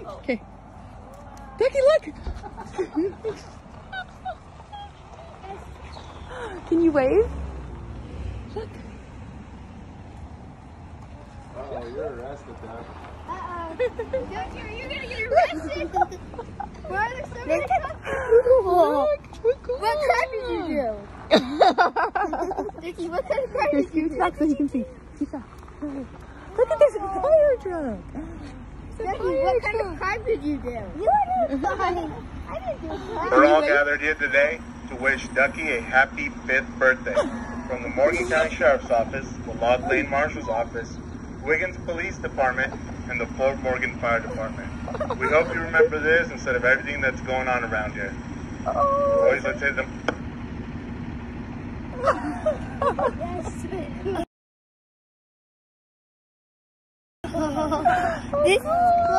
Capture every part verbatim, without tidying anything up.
Okay. Ducky, look! Can you wave? Look. Uh-oh, you're arrested, Doug. Uh-oh. Ducky, are you gonna get arrested? Why are there so many Look, look, What crime did you do? Ducky, what kind of crime Here, did you scoot do? back so you can see. Scoot back. Look at this fire truck. Ducky, what kind of crime did you do? You didn't crime. I didn't do a crime. We're all gathered here today to wish Ducky a happy fifth birthday. From the Morgan County Sheriff's Office, the Log Lane Marshal's Office, Wiggins Police Department, and the Fort Morgan Fire Department. We hope you remember this instead of everything that's going on around here. Oh. Boys, let's hit them. This is cool.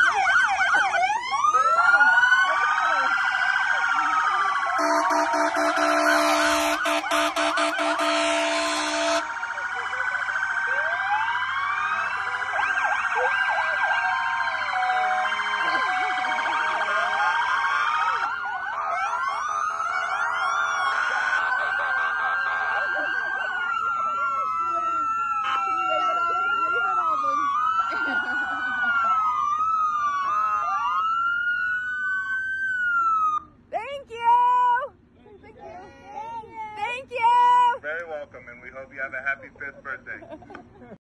Thank you. Thank you. Thank you. Very welcome, and we hope you have a happy fifth birthday.